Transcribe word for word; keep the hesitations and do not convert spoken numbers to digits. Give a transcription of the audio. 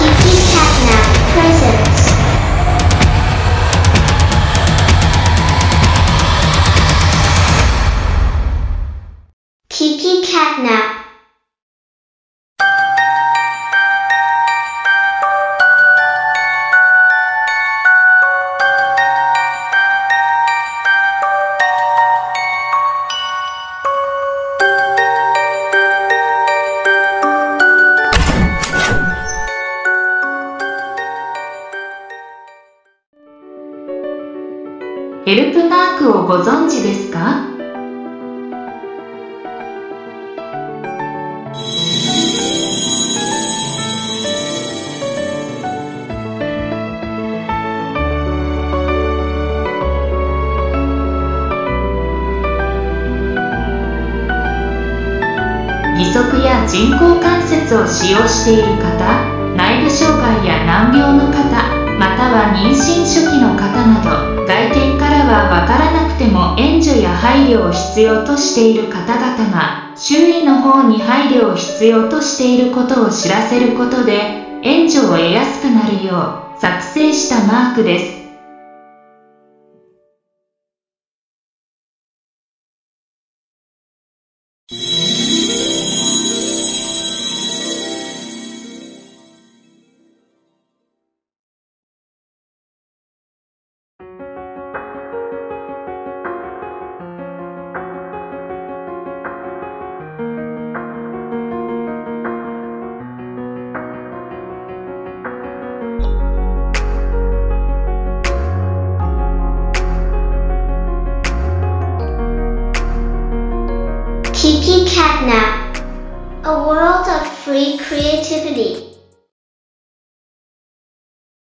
Catnap presents Kiki Catnap. ヘルプマークをご存知ですか？義足や人工関節を使用している方、内部障害や難病の方、または妊娠初期の方など、外見からはわからなくても援助や配慮を必要としている方々が、周囲の方に配慮を必要としていることを知らせることで、援助を得やすくなるよう作成したマークです。 Kiki Catnap, a world of free creativity.